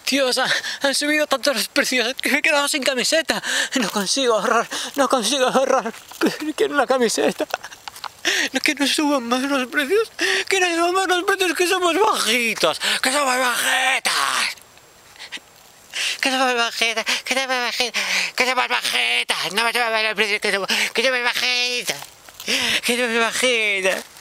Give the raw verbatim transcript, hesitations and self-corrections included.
Dios, han, han subido tantos los precios que me he quedado sin camiseta. No consigo ahorrar, no consigo ahorrar. Quiero una camiseta. No, que no suban más los precios, que no suban más los precios, que somos bajitos, que somos bajetas. Que somos bajetas, que somos bajetas, que somos bajetas. No me suban más los precios, que somos, que somos bajitas. Que somos bajitas.